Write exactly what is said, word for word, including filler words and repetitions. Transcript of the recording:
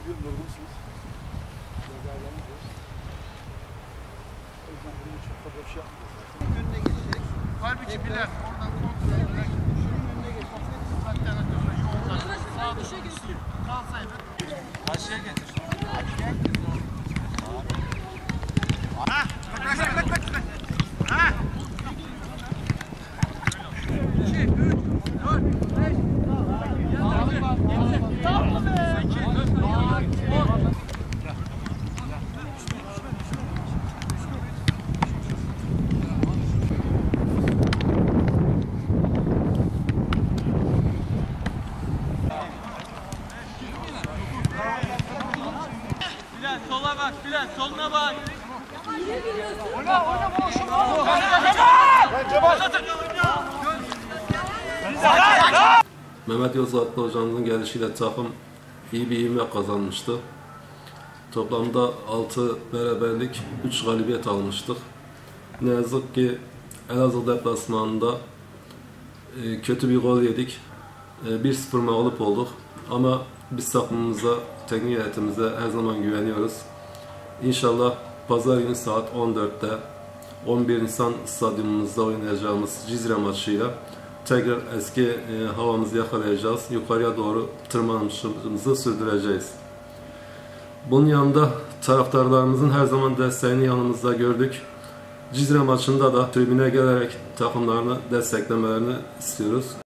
Biliyorum yorgunsunuz. Cezalarınız var. O yüzden bunun çok fazla bir şey yapmayacağız. Önüne geçecek. Halbuki bilen oradan kontrol ederek şunun önüne geçecek. Zaten yolda sağda kalsaydı. Karşıya getir. Ha! Bak bak bak bak. Ha! iki, üç, dört, beş, altı, sekiz, on. Bilal sola bak, Bilal soluna bak. Oyna oyna boş. Mehmet Yozgatlı hocamızın gelişiyle takım iyi bir ivme kazanmıştı. Toplamda altı beraberlik, üç galibiyet almıştık. Ne yazık ki Elazığ deplasmanında e, kötü bir gol yedik. E, bir sıfır mağlup olduk. Ama biz takımımıza, teknik heyetimize her zaman güveniyoruz. İnşallah pazar günü saat on dörtte on bir Nisan stadyumumuzda oynayacağımız Cizre maçıyla tekrar eski e, havamızı yakalayacağız. Yukarıya doğru tırmanışımızı sürdüreceğiz. Bunun yanında taraftarlarımızın her zaman desteğini yanımızda gördük. Cizre maçında da tribüne gelerek takımlarını desteklemelerini istiyoruz.